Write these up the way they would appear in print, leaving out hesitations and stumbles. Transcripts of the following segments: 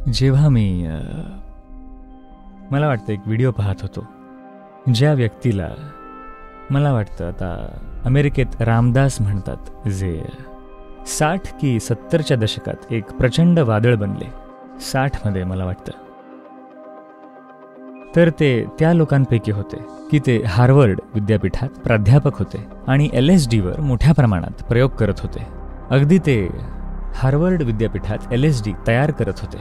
जेव्हा मला वाटतं एक व्हिडिओ पाहत होतो, ज्या व्यक्तीला मला वाटतं आता अमेरिकेत रामदास म्हणतात, जे 60 की 70च्या दशकात एक प्रचंड वादळ बनले, 60मध्ये मला वाटतं. तर ते त्या लोकांपैकी होते की ते हार्वर्ड विद्यापीठात प्राध्यापक होते आणि LSDवर मोठ्या प्रमाणात प्रयोग करत होते. अगदी ते हार्वर्ड विद्यापीठात LSD तयार करत होते.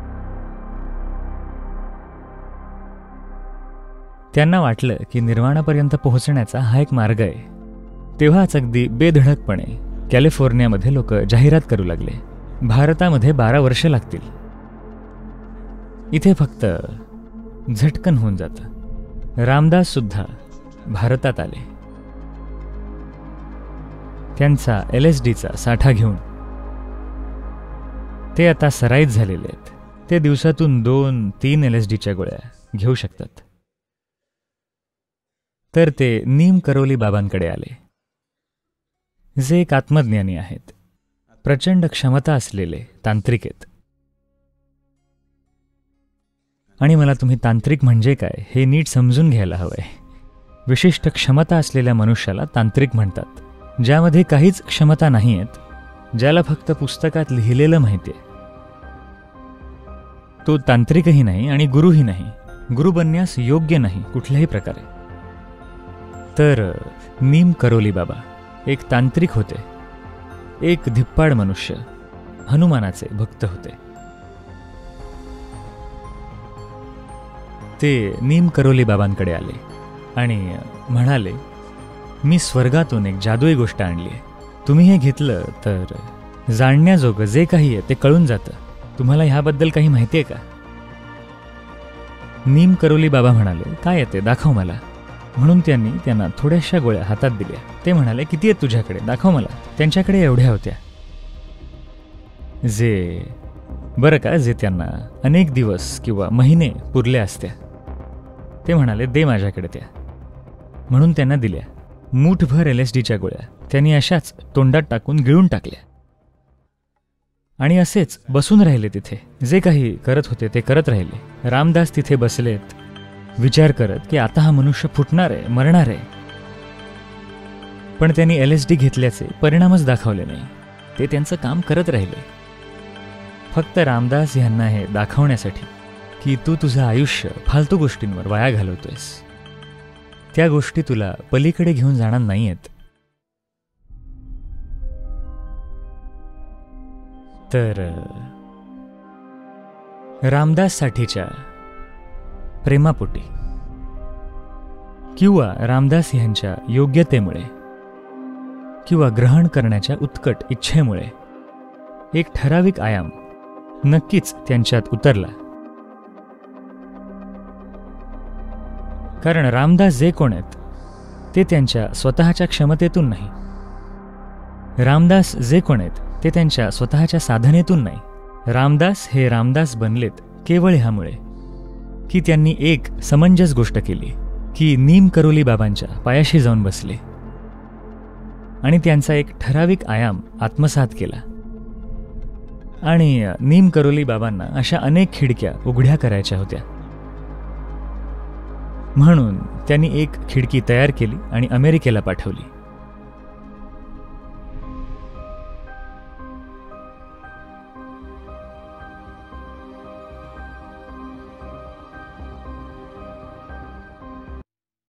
त्यांना वाटलं की निर्वाणापर्यंत पोहोचण्याचा हा एक मार्ग आहे. तेव्हाच अगदी बेधडकपणे कॅलिफोर्नियामध्ये लोक जाहिरात करू लागले, भारतामध्ये 12 वर्ष लागतील, इथे फक्त झटकन होऊन जातं. रामदास सुद्धा भारतात आले, त्यांचा LSDचा साठा घेऊन. ते आता सराईत झालेले आहेत. ते दिवसातून 2-3 LSDच्या गोळ्या घेऊ शकतात. तर ते नीम करोली बाबांकडे आले, जे एक आत्मज्ञानी आहेत, प्रचंड क्षमता असलेले तांत्रिक आहेत. आणि मला तुम्ही तांत्रिक म्हणजे काय हे नीट समजून घ्यायला हवंय. विशिष्ट क्षमता असलेल्या मनुष्याला तांत्रिक म्हणतात, ज्यामध्ये काहीच क्षमता नाही आहेत, ज्याला फक्त पुस्तकात लिहिलेलं माहिती आहे. तो तांत्रिकही नाही आणि गुरुही नाही. गुरु बनण्यास योग्य नाही कुठल्याही प्रकारे. तर नीम करोली बाबा एक तांत्रिक होते, एक धिप्पाड मनुष्य, हनुमानाचे भक्त होते. ते नीम करोली बाबांकडे आले आणि म्हणाले, मी स्वर्गातून एक जादुई गोष्ट आणली आहे. तुम्ही हे घेतलं तर जाणण्याजोगं जे काही आहे ते कळून जातं. तुम्हाला ह्याबद्दल काही माहिती आहे का? नीम करोली बाबा म्हणाले, काय येते दाखव मला. म्हणून त्यांनी त्यांना थोड्याशा गोळ्या हातात दिल्या. ते म्हणाले, किती आहेत तुझ्याकडे, दाखव मला. त्यांच्याकडे एवढ्या होत्या, जे त्यांना अनेक दिवस किंवा महिने पुरल्या असत्या. ते म्हणाले, दे माझ्याकडे त्या. म्हणून त्यांना दिल्या. मूठभर LSDच्या गोळ्या त्यांनी अशाच तोंडात टाकून गिळून टाकल्या आणि असेच बसून राहिले तिथे. जे काही करत होते ते करत राहिले. रामदास तिथे बसलेत, विचार करत की आता हा मनुष्य फुटणार आहे, मरणार आहे. पण त्यांनी LSD घेतल्याचे परिणामच दाखवले नाही. ते त्यांचं काम करत राहिले. फक्त रामदास यांना हे दाखवण्यासाठी की तू तुझं आयुष्य फालतू गोष्टींवर वाया घालवतोयस. त्या गोष्टी तुला पलीकडे घेऊन जाणार नाहीयेत. तर रामदाससाठीच्या प्रेमापोटी किंवा रामदास यांच्या योग्यतेमुळे किंवा ग्रहण करण्याच्या उत्कट इच्छेमुळे एक ठराविक आयाम नक्कीच त्यांच्यात उतरला. कारण रामदास जे कोण आहेत ते त्यांच्या स्वतःच्या क्षमतेतून नाही. रामदास जे कोण आहेत ते त्यांच्या स्वतःच्या साधनेतून नाही. रामदास हे रामदास बनलेत केवळ ह्यामुळे की त्यांनी एक समंजस गोष्ट केली की नीम करोली बाबांच्या पायाशी जाऊन बसले आणि त्यांचा एक ठराविक आयाम आत्मसात केला. आणि नीम करोली बाबांना अशा अनेक खिडक्या उघड्या करायच्या होत्या. म्हणून त्यांनी एक खिडकी तयार केली आणि अमेरिकेला पाठवली.